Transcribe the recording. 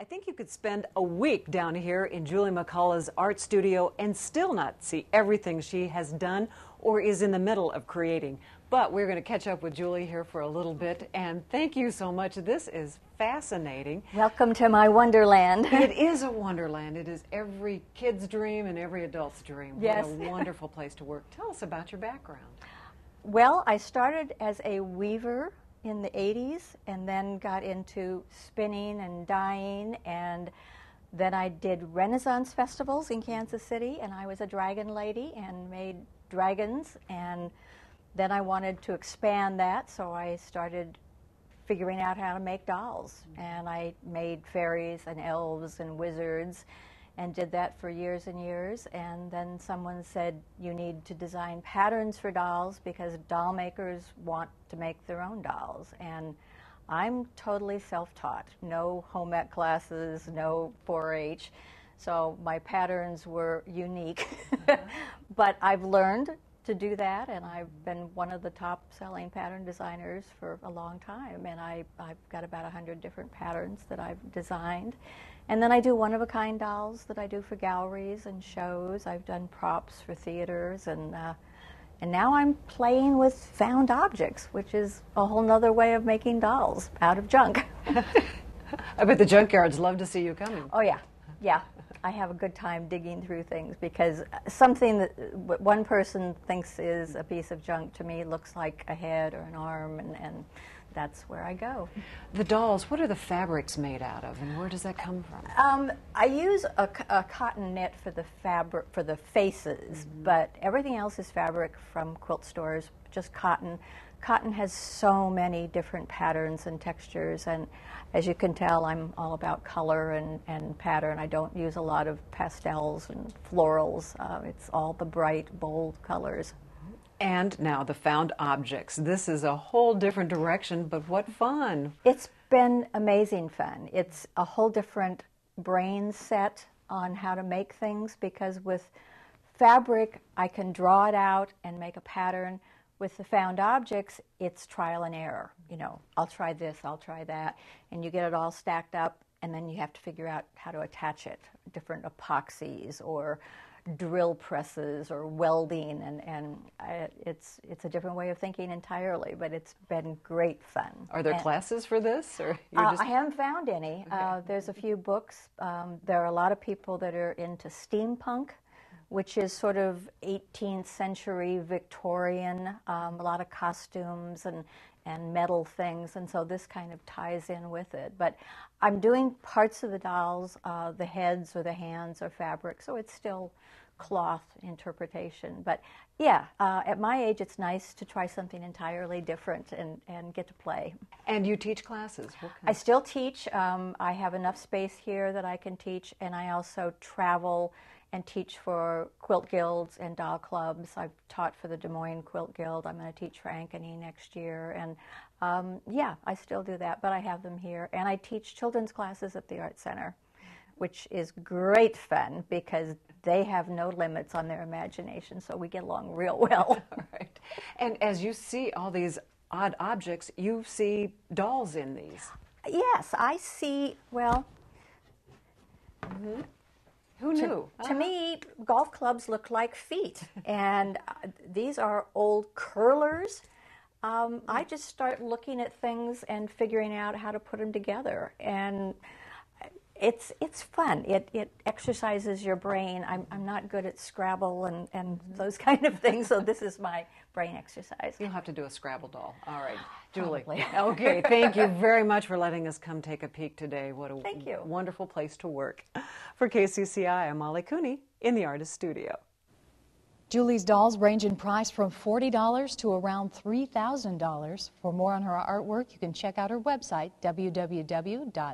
I think you could spend a week down here in Julie McCullough's art studio and still not see everything she has done or is in the middle of creating. But we're going to catch up with Julie here for a little bit, and thank you so much. This is fascinating. Welcome to my wonderland. It is a wonderland. It is every kid's dream and every adult's dream. Yes. What a wonderful place to work. Tell us about your background. Well, I started as a weaver in the 80s and then got into spinning and dyeing, and then I did Renaissance festivals in Kansas City, and I was a dragon lady and made dragons, and then I wanted to expand that, so I started figuring out how to make dolls, and I made fairies and elves and wizards and did that for years and years. And then someone said, you need to design patterns for dolls because doll makers want to make their own dolls. And I'm totally self-taught, no home ec classes, no 4-H, so my patterns were unique. But I've learned to do that, and I've been one of the top selling pattern designers for a long time, and I've got about 100 different patterns that I've designed. And then I do one-of-a-kind dolls that I do for galleries and shows. I've done props for theaters, and now I'm playing with found objects, which is a whole nother way of making dolls out of junk. I bet the junkyards love to see you coming. Oh yeah, yeah. I have a good time digging through things because something that one person thinks is a piece of junk to me looks like a head or an arm, and that's where I go. The dolls, what are the fabrics made out of, and where does that come from? I use a cotton knit for the fabric, for the faces, but everything else is fabric from quilt stores, just cotton. Cotton has so many different patterns and textures, and as you can tell, I'm all about color and pattern. I don't use a lot of pastels and florals. It's all the bright, bold colors. And now the found objects. This is a whole different direction, but what fun. It's been amazing fun. It's a whole different brain set on how to make things, because with fabric, I can draw it out and make a pattern. With the found objects, it's trial and error. You know, I'll try this, I'll try that, and you get it all stacked up, and then you have to figure out how to attach it, different epoxies or drill presses or welding, and it's a different way of thinking entirely, but it's been great fun. Are there classes for this? Or you're just... I haven't found any. Okay. There's a few books. There are a lot of people that are into steampunk, which is sort of 18th century Victorian, a lot of costumes and metal things, and so this kind of ties in with it. But I'm doing parts of the dolls, the heads or the hands are fabric, so it's still cloth interpretation. But yeah, at my age, it's nice to try something entirely different and get to play. And you teach classes? I still teach. I have enough space here that I can teach, and I also travel and teach for quilt guilds and doll clubs. I've taught for the Des Moines Quilt Guild. I'm going to teach for Ankeny next year. And yeah, I still do that, but I have them here. And I teach children's classes at the Art Center, which is great fun because they have no limits on their imagination, so we get along real well. Right. And as you see all these odd objects, you see dolls in these. Yes, I see, well... Who knew? To me, golf clubs look like feet, and these are old curlers. I just start looking at things and figuring out how to put them together, and it's fun. It exercises your brain. I'm not good at Scrabble and those kind of things, so this is my brain exercise. You'll have to do a Scrabble doll. All right, Julie. Probably. Okay, thank you very much for letting us come take a peek today. What a Thank you. Wonderful place to work. For KCCI, I'm Molly Cooney in the Artist Studio. Julie's dolls range in price from $40 to around $3,000. For more on her artwork, you can check out her website, www.juliemccullough.com.